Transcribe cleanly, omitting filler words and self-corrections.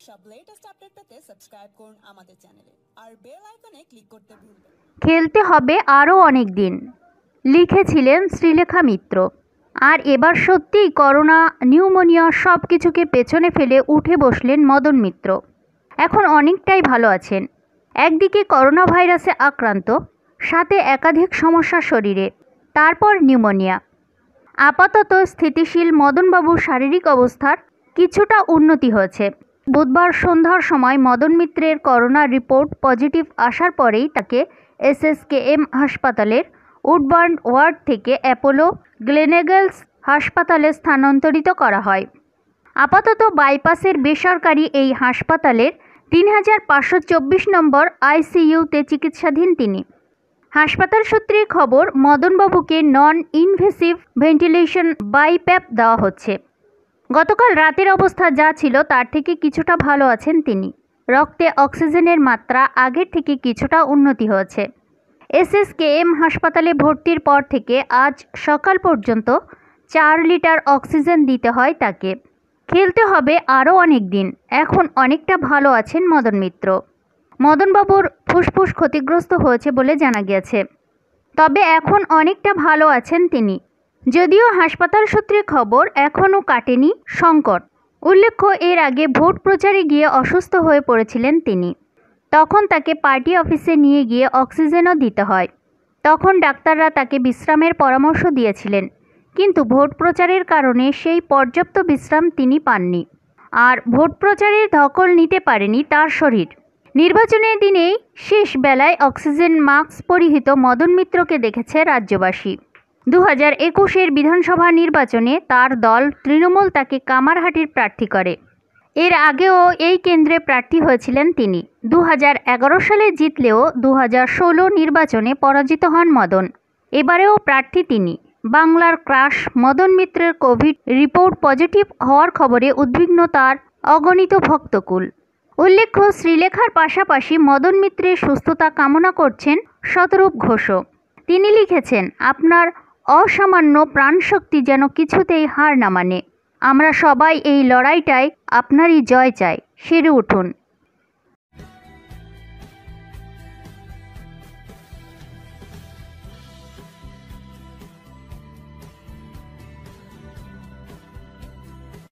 সব latest update পেতে subscribe করুন আমাদের চ্যানেলে আর বেল আইকনে ক্লিক করতে ভুলবেন না। খেলতে হবে আরও অনেক দিন, লিখেছিলেন শ্রীলেখা মিত্র। আর এবার সত্যিই করোনা, নিউমোনিয়া সব কিছুকে পেছনে ফেলে উঠে বসলেন মদন মিত্র। এখন অনেকটাই ভালো আছেন। একদিকে করোনা ভাইরাসে আক্রান্ত, সাথে একাধিক সমস্যা শরীরে, তারপর নিউমোনিয়া। আপাতত স্থিতিশীল মদনবাবুর শারীরিক অবস্থার কিছুটা উন্নতি হয়েছে। বুধবার সন্ধ্যার সময় মদন মিত্রের করোনা রিপোর্ট পজিটিভ আসার পরেই তাকে এসএসকেএম হাসপাতালের উডবার্ন ওয়ার্ড থেকে অ্যাপোলো গ্লেনেগেলস হাসপাতালে স্থানান্তরিত করা হয়। আপাতত বাইপাসের বেসরকারি এই হাসপাতালের 3524 নম্বর আইসিইউতে চিকিৎসাধীন তিনি। হাসপাতাল সূত্রে খবর, মদনবাবুকে নন ইনভেসিভ ভেন্টিলেশন বাইপ্যাপ দেওয়া হচ্ছে। গতকাল রাতের অবস্থা যা ছিল তার থেকে কিছুটা ভালো আছেন তিনি। রক্তে অক্সিজেনের মাত্রা আগের থেকে কিছুটা উন্নতি হয়েছে। এসএসকেএম হাসপাতালে ভর্তির পর থেকে আজ সকাল পর্যন্ত 4 লিটার অক্সিজেন দিতে হয় তাকে। খেলতে হবে আরও অনেক দিন। এখন অনেকটা ভালো আছেন মদন মিত্র। মদনবাবুর ফুসফুস ক্ষতিগ্রস্ত হয়েছে বলে জানা গিয়েছে, তবে এখন অনেকটা ভালো আছেন তিনি। যদিও হাসপাতাল সূত্রে খবর, এখনও কাটেনি সংকট। উল্লেখ্য, এর আগে ভোট প্রচারে গিয়ে অসুস্থ হয়ে পড়েছিলেন তিনি। তখন তাকে পার্টি অফিসে নিয়ে গিয়ে অক্সিজেনও দিতে হয়। তখন ডাক্তাররা তাকে বিশ্রামের পরামর্শ দিয়েছিলেন, কিন্তু ভোট প্রচারের কারণে সেই পর্যাপ্ত বিশ্রাম তিনি পাননি। আর ভোট প্রচারের ধকল নিতে পারেনি তার শরীর। নির্বাচনের দিনেই শেষ বেলায় অক্সিজেন মাস্ক পরিহিত মদন মিত্রকে দেখেছে রাজ্যবাসী। 2021-এর বিধানসভা নির্বাচনে তার দল তৃণমূল তাকে কামারহাটির প্রার্থী করে। এর আগেও এই কেন্দ্রে প্রার্থী হয়েছিলেন তিনি। 2011 সালে জিতলেও 2016 নির্বাচনে পরাজিত হন মদন। এবারেও প্রার্থী তিনি। বাংলার ক্রাশ মদন মিত্রের কোভিড রিপোর্ট পজিটিভ হওয়ার খবরে উদ্বিগ্ন তার অগণিত ভক্তকুল। উল্লেখ্য, শ্রীলেখার পাশাপাশি মদন মিত্রের সুস্থতা কামনা করছেন শতরূপ ঘোষও। তিনি লিখেছেন, আপনার অসামান্য প্রাণশক্তি যেন কিছুতেই হার না মানে। আমরা সবাই এই লড়াইটায় আপনারই জয় চাই। সেরে উঠুন।